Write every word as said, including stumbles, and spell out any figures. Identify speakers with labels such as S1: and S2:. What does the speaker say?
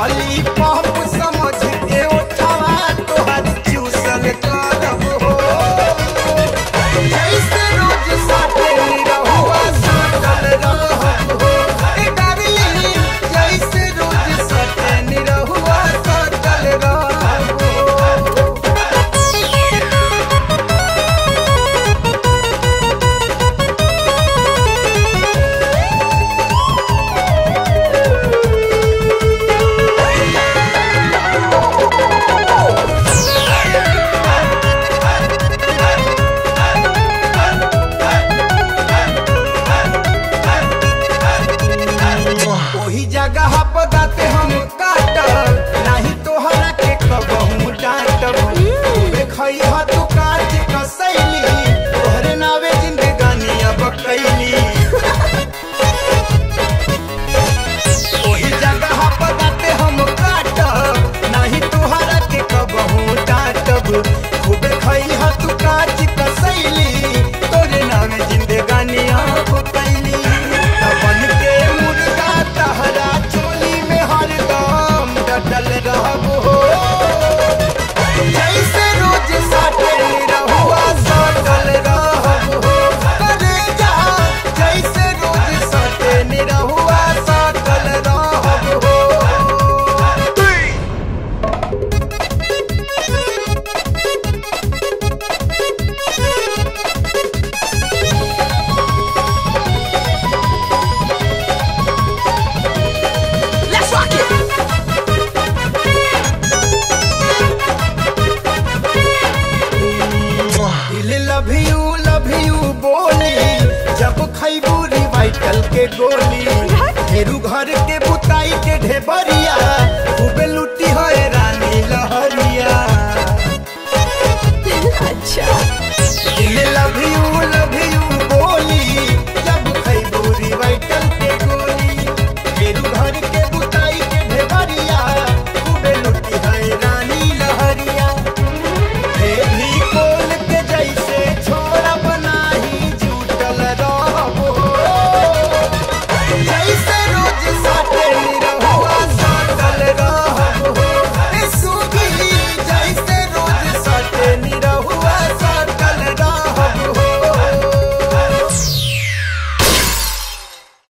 S1: Lollipop समझ के उठावा तोहर चूसल करब हो। जैसे रोज साथे रहुआ साटल रहब हो। ए डार्लिंग जैसे रोज साथे रहुआ साटल रहब हो। ओही जगह पर दाते हम काटब नहीं तोहरा के कबहू डांटब। तूबे खइहा तू काट कसैली तोहरे नावे जिंदगानी अब कैली। ओही जगह पर दाते हम काटब नहीं तोहरा के कबहू डांटब। खूबे खइहा तू काट कसैली तोहरे नावे जिंदगानी अब कैली। बन के मुर्गा तहरा चोली में हरदम डटल रहब हो। जैसे रोज साटे रहुआ साटल रहब हो। कलेजा जैसे रोज साटे रहुआ साटल रहब हो।
S2: Let's rock it.
S1: दिल लव यू लव यू बोली जब खैबू रिवाइटल के गोली। फेरू घर के बुताई के ढेबरिया खूबे लुट